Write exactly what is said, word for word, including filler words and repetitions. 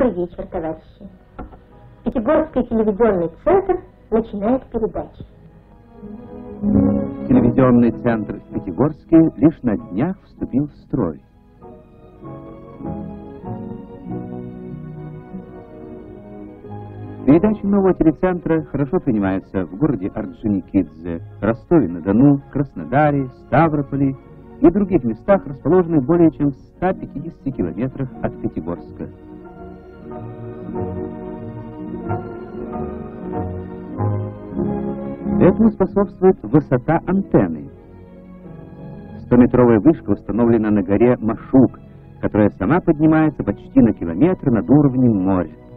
Добрый вечер, товарищи. Пятигорский телевизионный центр начинает передачу. Телевизионный центр в Пятигорске лишь на днях вступил в строй. Передачи нового телецентра хорошо принимаются в городе Орджоникидзе, Ростове-на-Дону, Краснодаре, Ставрополе и других местах, расположенных более чем в ста пятидесяти километрах от Пятигорска. Этому способствует высота антенны. стометровая вышка установлена на горе Машук, которая сама поднимается почти на километр над уровнем моря.